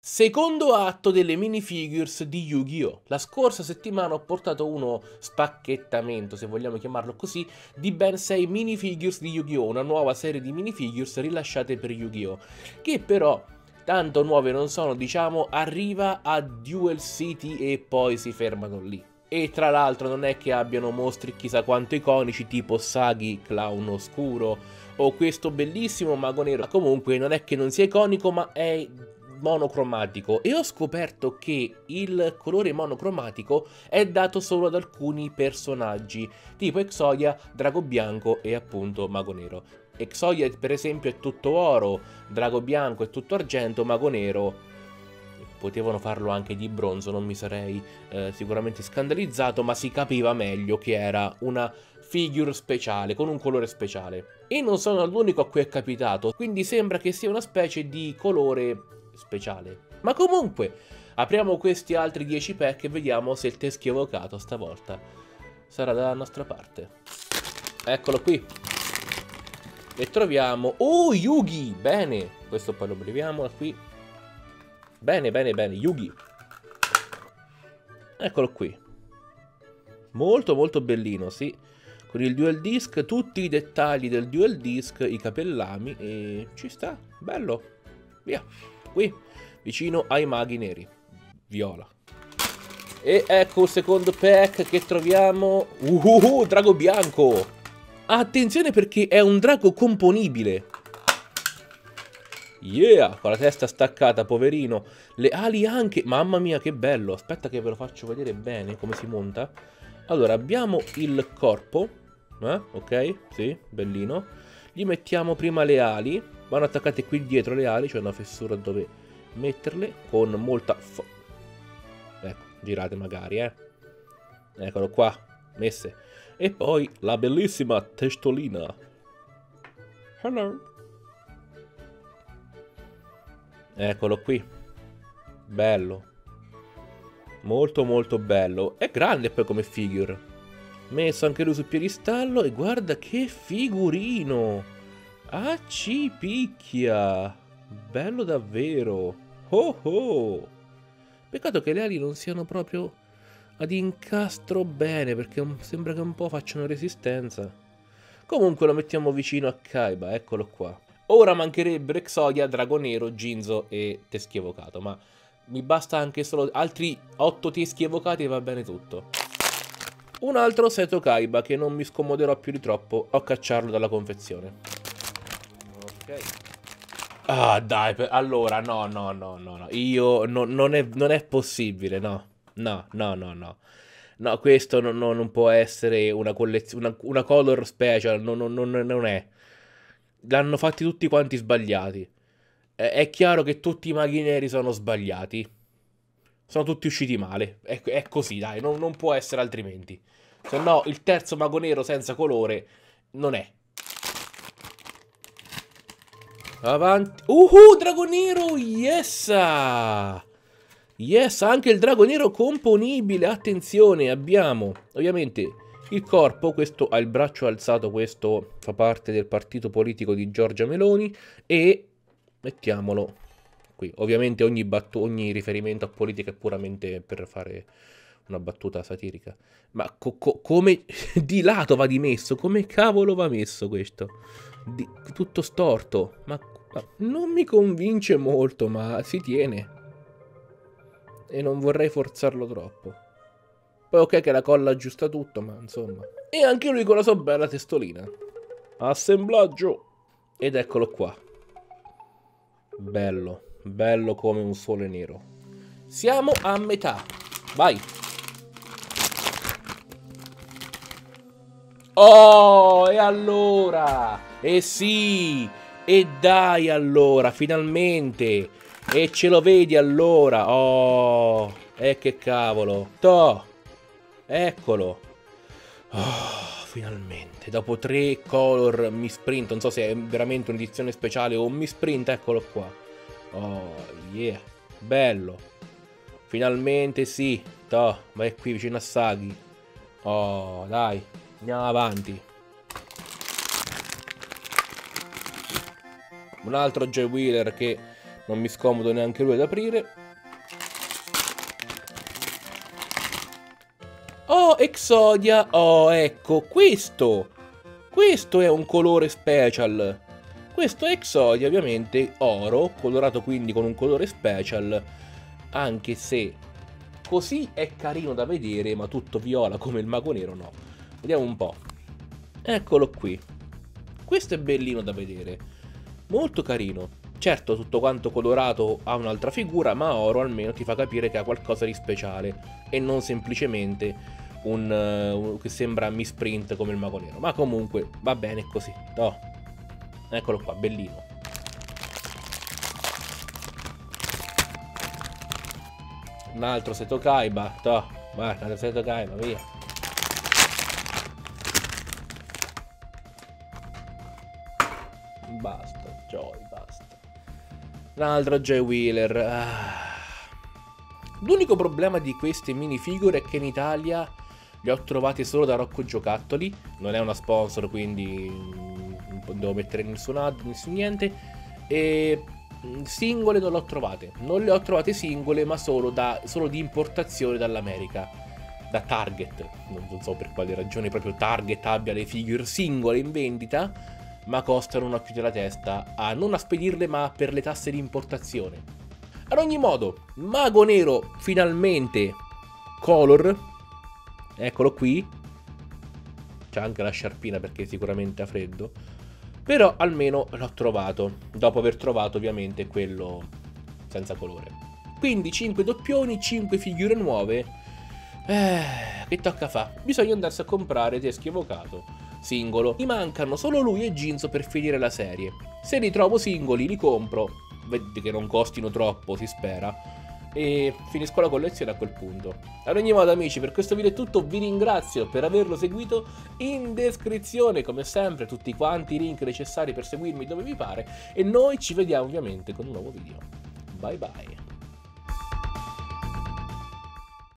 Secondo atto delle minifigures di Yu-Gi-Oh! La scorsa settimana ho portato uno spacchettamento, se vogliamo chiamarlo così, di ben 6 minifigures di Yu-Gi-Oh! Una nuova serie di minifigures rilasciate per Yu-Gi-Oh! Che però, tanto nuove non sono, diciamo, arriva a Duel City e poi si fermano lì. E tra l'altro non è che abbiano mostri chissà quanto iconici tipo Sagi, Clown Oscuro o questo bellissimo Mago Nero. Ma comunque non è che non sia iconico, ma è monocromatico, e ho scoperto che il colore monocromatico è dato solo ad alcuni personaggi tipo Exodia, Drago Bianco e appunto Mago Nero. Exodia per esempio è tutto oro, Drago Bianco è tutto argento, Mago Nero potevano farlo anche di bronzo, non mi sarei sicuramente scandalizzato, ma si capiva meglio che era una figure speciale, con un colore speciale. E non sono l'unico a cui è capitato, quindi sembra che sia una specie di colore speciale. Ma comunque, apriamo questi altri 10 pack e vediamo se il teschio evocato stavolta sarà dalla nostra parte. Eccolo qui. E troviamo... Oh, Yugi! Bene! Questo poi lo beviamo da qui. Bene, bene, bene. Yugi. Eccolo qui. Molto, molto bellino, sì. Con il dual disc, tutti i dettagli del dual disc, i capellami, e ci sta. Bello. Via. Qui, vicino ai maghi neri. Viola. E ecco il secondo pack che troviamo. Drago bianco. Attenzione perché è un drago componibile. Yeah, con la testa staccata, poverino. Le ali anche. Mamma mia, che bello. Aspetta che ve lo faccio vedere bene come si monta. Allora, abbiamo il corpo. Ok, sì, bellino. Gli mettiamo prima le ali. Vanno attaccate qui dietro le ali. C'è una fessura dove metterle. Con molta... Ecco, girate magari, Eccolo qua, messe. E poi la bellissima testolina. Hello. Eccolo qui. Bello. Molto molto bello. È grande poi come figure. Messo anche lui sul piedistallo. E guarda che figurino. Ah, ci picchia. Bello davvero. Oh oh. Peccato che le ali non siano proprio ad incastro bene, perché sembra che un po' facciano resistenza. Comunque lo mettiamo vicino a Kaiba, eccolo qua. Ora mancherebbero Exodia, Drago Nero, Ginzo e teschi evocato, ma mi basta anche solo altri 8 teschi evocati e va bene tutto. Un altro Seto Kaiba che non mi scomoderò più di troppo a cacciarlo dalla confezione. Ok. Ah, dai, allora, no. Io, non è possibile, no. No, questo non può essere una collezione, una color special, non è. L'hanno fatti tutti quanti sbagliati. È chiaro che tutti i maghi neri sono sbagliati. Sono tutti usciti male. È così, dai, non può essere altrimenti. Se no, il terzo mago nero senza colore non è. Avanti. Drago nero! Yes! Yes, anche il drago nero componibile. Attenzione, abbiamo ovviamente il corpo. Questo ha il braccio alzato. Questo fa parte del partito politico di Giorgia Meloni. E mettiamolo qui. Ovviamente ogni riferimento a politica è puramente per fare una battuta satirica. Ma come di lato va dimesso? Come cavolo va messo questo? Tutto storto. Ma non mi convince molto, ma si tiene. E non vorrei forzarlo troppo. Poi ok che la colla aggiusta tutto, ma insomma. E anche lui con la sua bella testolina. Assemblaggio. Ed eccolo qua. Bello. Bello come un sole nero. Siamo a metà. Vai. Oh, e allora? E sì. E dai allora, finalmente. E ce lo vedi allora. Oh, e che cavolo. Toh. Eccolo. Oh, finalmente. Dopo 3 color misprint. Non so se è veramente un'edizione speciale o un misprint. Eccolo qua. Oh, yeah. Bello. Finalmente sì. Toh, vai qui vicino a Sagi. Oh, dai. Andiamo avanti. Un altro Joy Wheeler che Non mi scomodo neanche lui ad aprire. Oh, Exodia! Oh, ecco, questo! Questo è un colore special. Questo è Exodia, ovviamente, oro, colorato quindi con un colore special. Anche se così è carino da vedere, ma tutto viola come il mago nero, no. Vediamo un po'. Eccolo qui. Questo è bellino da vedere. Molto carino. Certo, tutto quanto colorato ha un'altra figura, ma oro almeno ti fa capire che ha qualcosa di speciale e non semplicemente che sembra misprint come il mago nero. Ma comunque va bene così. Oh, eccolo qua, bellino. Un altro Seto Kaiba. Toh, guarda, un altro Seto Kaiba, via. Basta, Joy, basta. Un altro Joy Wheeler. L'unico problema di queste minifigure è che in Italia le ho trovate solo da Rocco Giocattoli. Non è una sponsor, quindi non devo mettere nessun ad, nessun niente. E singole non le ho trovate. Non le ho trovate singole, ma solo di importazione dall'America. Da Target. Non so per quale ragione proprio Target abbia le figure singole in vendita, ma costano un occhio della testa, non a spedirle ma per le tasse di importazione. Ad ogni modo, Mago Nero finalmente color, eccolo qui, c'è anche la sciarpina perché sicuramente ha freddo, però almeno l'ho trovato, dopo aver trovato ovviamente quello senza colore. Quindi 5 doppioni, 5 figure nuove, che tocca fa? Bisogna andarsi a comprare Teschio Evocato singolo. Mi mancano solo lui e Ginzo per finire la serie. Se li trovo singoli li compro, vedi che non costino troppo, si spera, e finisco la collezione a quel punto. Ad ogni modo amici, per questo video è tutto, vi ringrazio per averlo seguito. In descrizione come sempre tutti quanti i link necessari per seguirmi dove vi pare e noi ci vediamo ovviamente con un nuovo video. Bye bye.